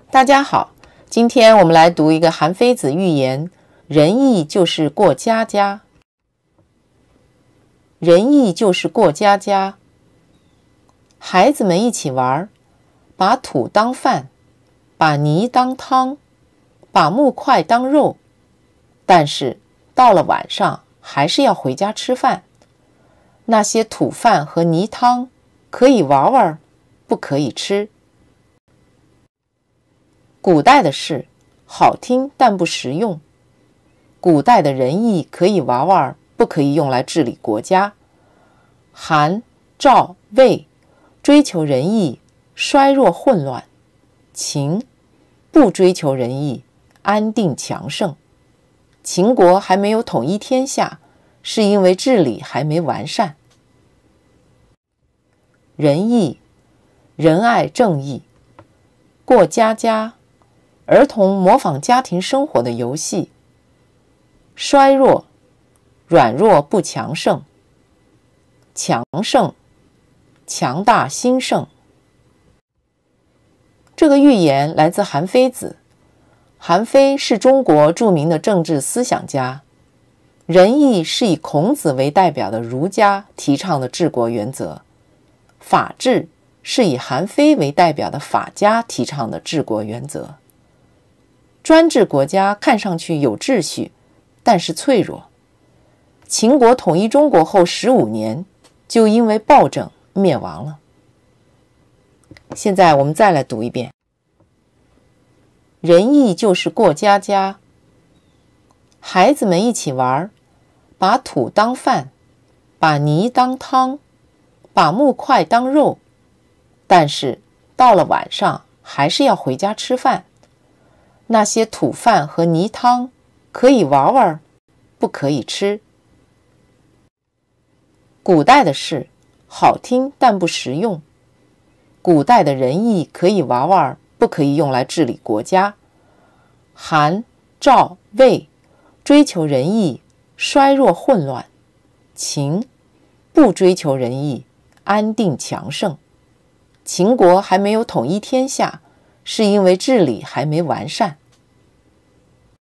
大家好，今天我们来读一个韩非子寓言：仁义就是过家家。仁义就是过家家。孩子们一起玩，把土当饭，把泥当汤，把木块当肉，但是到了晚上还是要回家吃饭。那些土饭和泥汤可以玩玩，不可以吃。古代的事好听但不实用，古代的仁义可以玩玩，不可以用来治理国家。韩、赵、魏追求仁义，衰弱混乱；秦不追求仁义，安定强盛。秦国还没有统一天下，是因为治理还没完善。仁义，仁爱正义。过家家，儿童模仿家庭生活的游戏。衰弱，软弱不强盛。强盛，强大兴盛。这个寓言来自韩非子。韩非是中国著名的政治思想家。仁义是以孔子为代表的儒家提倡的治国原则，法治是以韩非为代表的法家提倡的治国原则。专制国家看上去有秩序，但是脆弱。秦国统一中国后15年，就因为暴政灭亡了。现在我们再来读一遍。仁义就是过家家。孩子们一起玩，把土当饭，把泥当汤，把木块当肉，但是到了晚上还是要回家吃饭。那些土饭和泥汤可以玩玩，不可以吃。古代的事好听但不实用，古代的仁义可以玩玩，不可以用来治理国家。韩、赵、魏追求仁义，衰弱混乱；秦不追求仁义，安定强盛。秦国还没有统一天下，是因为治理还没完善。